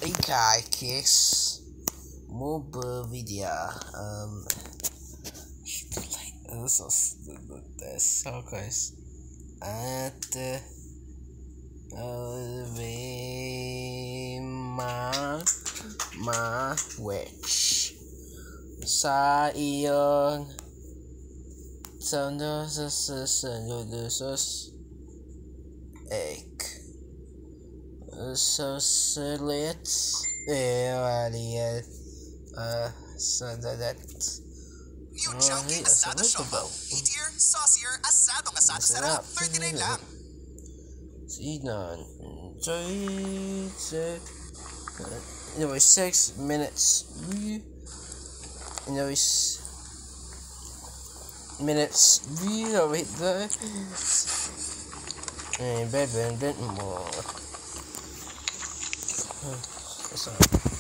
Okay, kiss. More video. This is so close. At ma witch sa iyon sondo sus egg so slits so that Yung chunky asado shombo. Eatier, saucier, asadong asado sarap. 39 lang. Sinan. Anyway, 6 minutes. Anyway, minutes. Wait there. And bed more. Sorry.